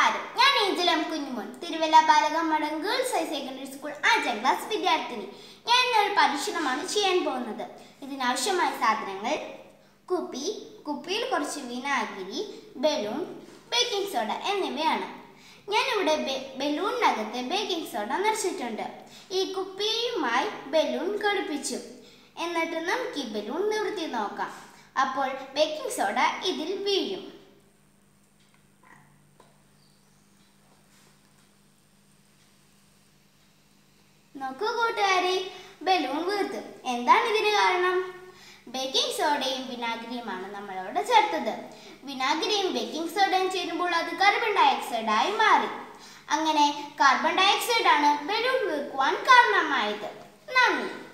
നമസ്കാരം. ഞാൻ Angel M Kunjumon, Thiruvalla Balikamadom girls higher secondary school 5ാം ക്ലാസ് വിദ്യാർത്ഥിനി. ഞാൻ ഇന്നൊരു പരീക്ഷണമാണ് ചെയ്യാൻ പോകുന്നത്. ഇതിനാവശ്യമായ സാധനങ്ങൾ: കുപ്പിയിൽ കുറച്ച് വിനാഗിരി, ബലൂൺ, ബേക്കിംഗ് സോഡ എന്നിവയാണ്. ഞാനിവിടെ ബലൂണിനകത്ത് ബേക്കിംഗ് സോഡ നിറച്ചിട്ടുണ്ട്. ഈ കുപ്പിയുമായി ബലൂൺ ഘടിപ്പിച്ചു. എന്നിട്ട് നമുക്ക് ഈ ബലൂൺ നിവർത്തി നോക്കാം. അപ്പോൾ ബേക്കിംഗ് സോഡ ഇതിൽ വീഴും. നോക്കൂ കൂട്ടുകാരെ, ബലൂൺ വീർത്തു. എന്താണ് ഇതിന് കാരണം? ബേക്കിംഗ് സോഡയും വിനാഗിരിയുമാണ് നമ്മളവിടെ ചേർത്തത്. വിനാഗിരിയും ബേക്കിംഗ് സോഡയും ചേരുമ്പോൾ അത് കാർബൺ ഡയോക്സൈഡായി മാറി. അങ്ങനെ കാർബൺ ഡയോക്സൈഡാണ് ബലൂൺ വീർക്കുവാൻ കാരണമായത്. നന്ദി.